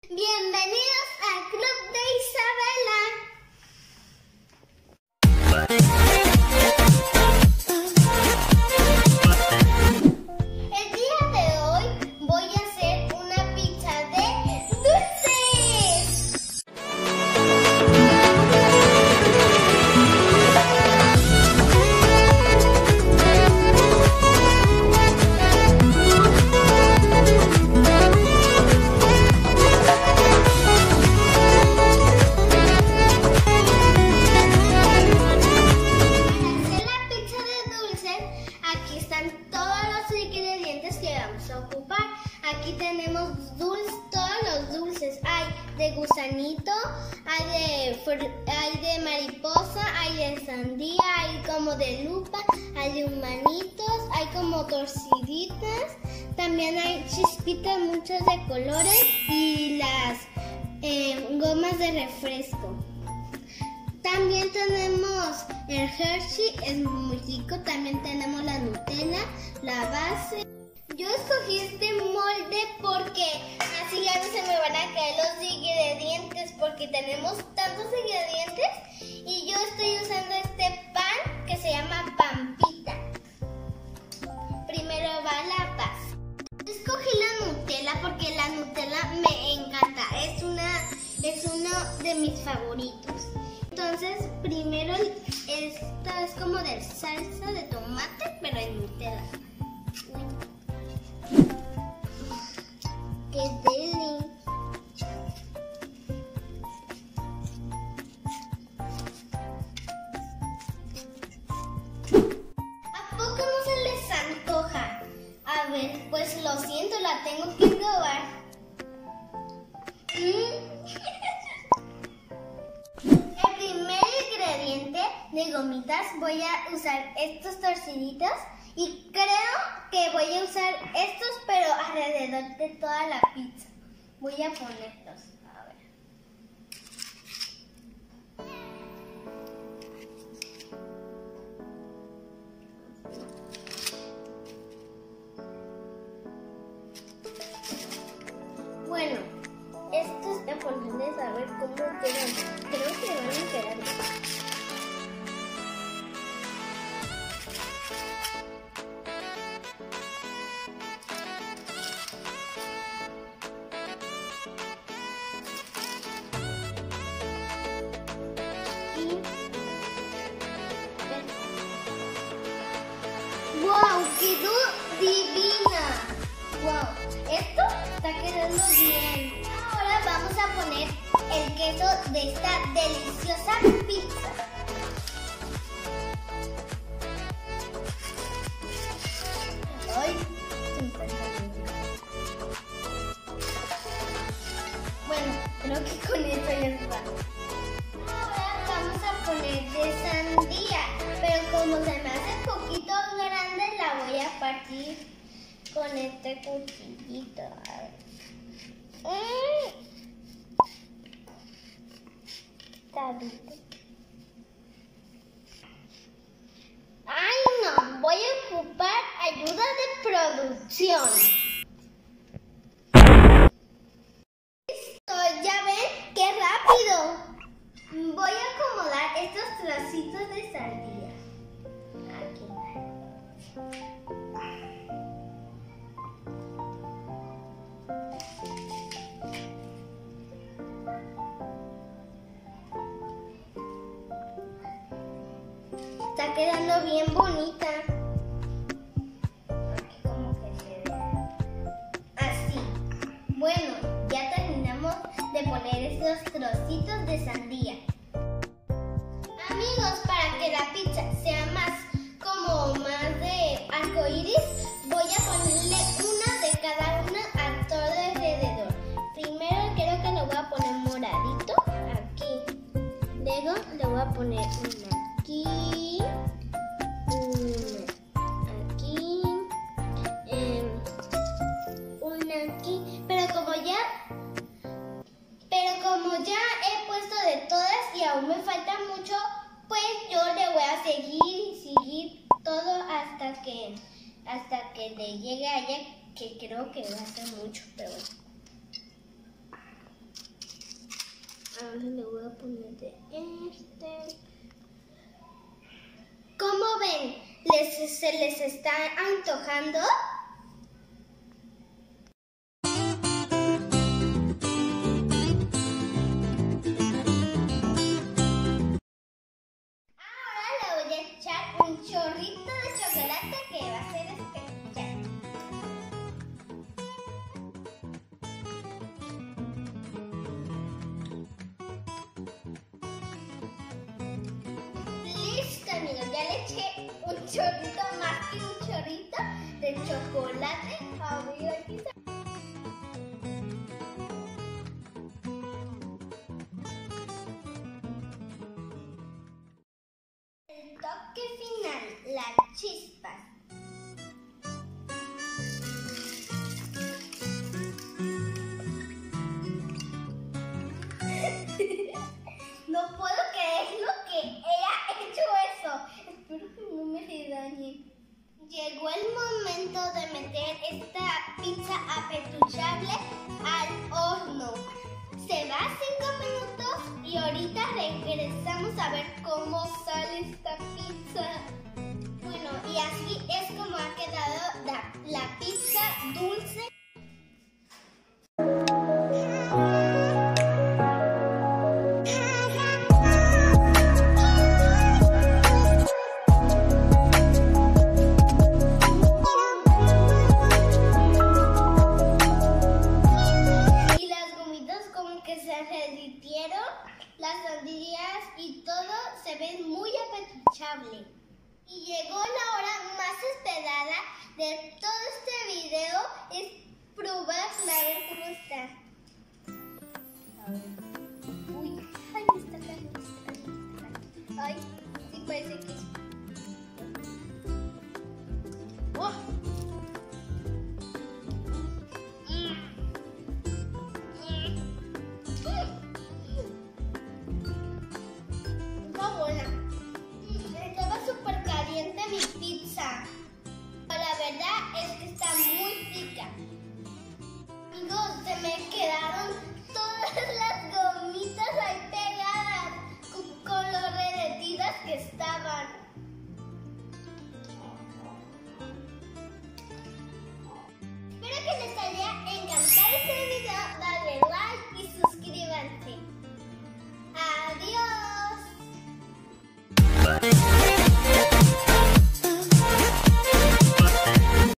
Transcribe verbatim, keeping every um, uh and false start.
Bienvenidos al Club de Isabela. El día de hoy voy a hacer una pizza de dulces. Aquí están todos los ingredientes que vamos a ocupar. Aquí tenemos dulces, todos los dulces. Hay de gusanito, hay de, hay de mariposa, hay de sandía, hay como de lupa, hay de humanitos, hay como torciditas. También hay chispitas muchas de colores y las eh, gomas de refresco. También tenemos el Hershey, es muy rico. También tenemos la Nutella, la base. Yo escogí este molde porque así ya no se me van a caer los ingredientes, porque tenemos tantos ingredientes. Y yo estoy usando este pan que se llama Pampita. Primero va la base. Yo escogí la Nutella porque la Nutella me encanta. Es, una, es uno de mis favoritos. Entonces, primero esto es como de salsa de tomate, pero en Nutella. ¡Qué deli! ¿A poco no se les antoja? A ver, pues lo siento, la tengo que probar. ¿Mm? De gomitas voy a usar estos torciditos y creo que voy a usar estos pero alrededor de toda la pizza. Voy a ponerlos, a ver. Bueno, estos voy a ponerles a ver cómo quedan. Creo que van a quedar bien. ¡Wow! ¡Quedó divina! ¡Wow! Esto está quedando bien. Ahora vamos a poner el queso de esta deliciosa pizza. ¡Ay! Bueno, creo que con esto ya está. Ahora vamos a poner de sandía, pero como se me hace poquito grande, la voy a partir con este cuchillito. A ver. Mm. Está bien. Ay, no, voy a ocupar ayuda de producción. Listo, ya ven, qué rápido. Voy a acomodar estos trocitos de sandía. Aquí. Está quedando bien bonita. Aquí como que se ve. Así. Bueno, ya terminamos de poner estos trocitos de sandía. Amigos, para que la pizza sea más como más de arcoíris, voy a ponerle una de cada una a todo alrededor. Primero creo que le voy a poner moradito aquí. Luego le voy a poner una aquí, una aquí, eh, una aquí. Pero como ya, pero como ya he puesto de todas y aún me falta mucho, pues yo le voy a seguir y seguir todo hasta que hasta que le llegue a ella, que creo que va a ser mucho, pero bueno. Ahora le voy a poner de este. ¿Cómo ven? ¿Les, ¿Se les está antojando? Ahora le voy a echar un chorrito de chocolate que va a ser especial. Listo, amigos, ya le eché un chorrito, más que un chorrito de chocolate. A ver, aquí está. El toque final, las chispas. No puedo creerlo que haya hecho eso. Espero que no me se dañe. Llegó el momento de meter esta pizza apechuchable al horno. Se va cinco minutos y ahorita regresamos a ver cómo sale esta pizza. Bueno, y así es como ha quedado la, la pizza dulce. Las sandías y todo se ve muy apetechable. Y llegó la hora más esperada de todo este video, es probarla, a ver cómo está. A ver. Uy, ay, me está cayendo, me está cayendo. Ay, sí parece que es